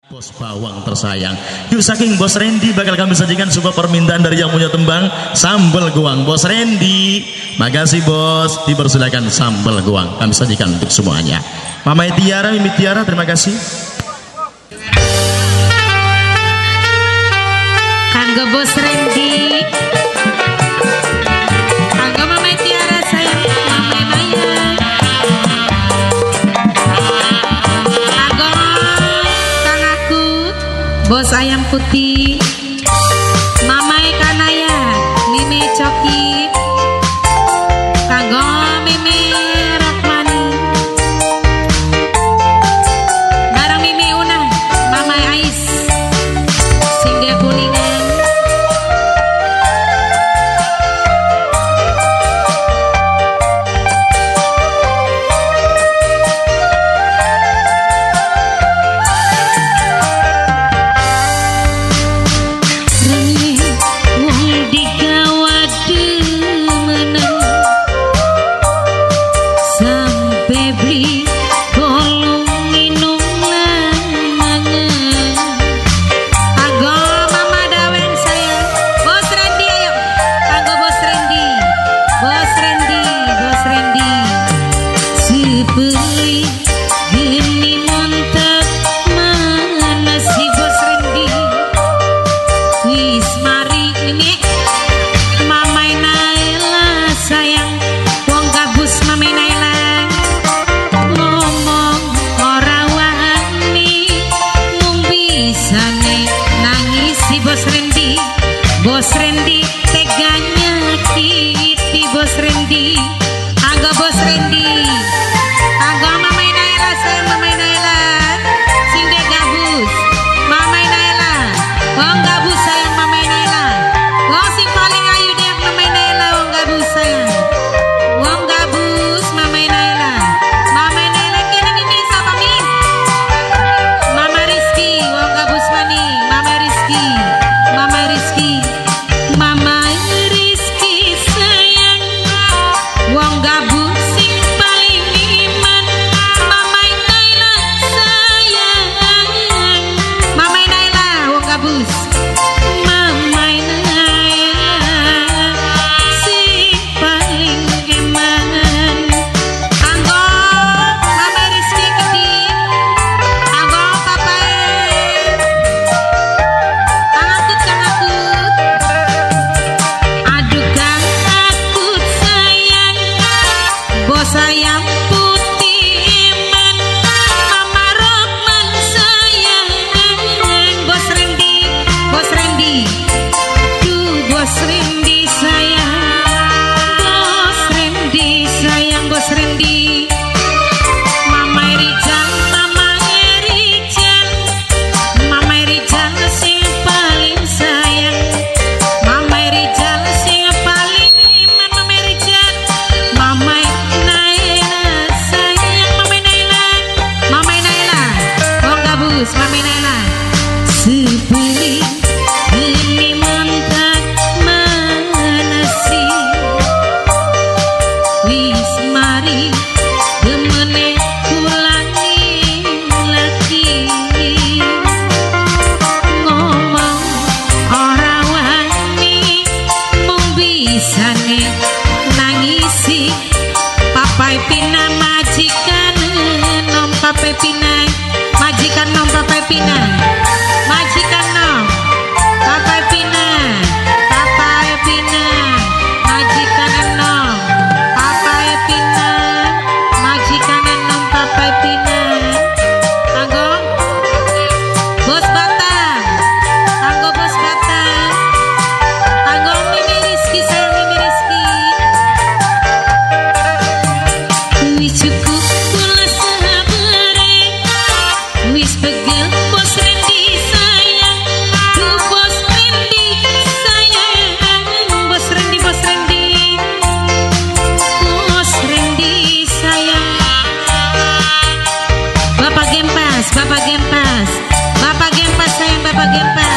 Bos bawang tersayang. Yuk saking Bos Randy bakal kami sajikan sebuah permintaan dari yang punya tembang sambal goang. Bos Randy, makasih Bos, dipersilakan sambal goang kami sajikan untuk semuanya. Mama Tiara, Mimi Tiara, terima kasih. Kanggo Bos Randy, kanggo Mama Tiara sayang, Mama Maya, kanggo Kang aku Bos Ayam Putih, Mama Kanaya, Mimi Coki, kanggo Mimi Rahmani, bareng Mimi Una, Mama Ais, Singga Kuningan. Beli geni montek mana si Bos Randy wis mari ini Mama Naila sayang wong gabus Mama Naila ngomong ora wani mung bisane nangis si Bos Randy. Bos Randy teganya kiti Bos Randy agak Bos Randy agak Mama Naila sayang Mama Naila sing dia gabus Mama Naila wong gabus sayang Mama Naila wong sing paling ayu dia Mama Naila wong gabus sayang wong gabus Mama Naila kini Mimi sapa Mi Mama Rizky wong gabus mani Mama Rizky sayang wong gabus sing paling iman Mama Naila sayang Mama Naila wong gabus Mama Naila sing paling iman anggo Mama Rizky Kedi anggo papae angakut aduh Kang akut sayang Bos Ayam Putih iman Mama Rohman sayang Bos Randy duh Bos Randy sayang Bos Randy Mama Rijal sing paling sayang Mama Rijal sing paling iman Mama Rijal Mama Naila sayang Mama Naila wong gabus Mama Naila sebeli geni mantak mana si wis mari demene ulangi lagi ngomong ora wani mung bisane nangisi papai pina majikan nom papai pina majikan nom papai pina majikan nom papai pina majikan nom papai pina majikan nom papai pina anggo Bos Batang anggo Bos Batang anggo Mimi Rizky sayang Mimi Rizky wis cukup kula sabare wis pegel Bos Randy sayang tuh Bos Randy sayang Bos Randy sayang Bapak Gempas sayang Bapak Gempas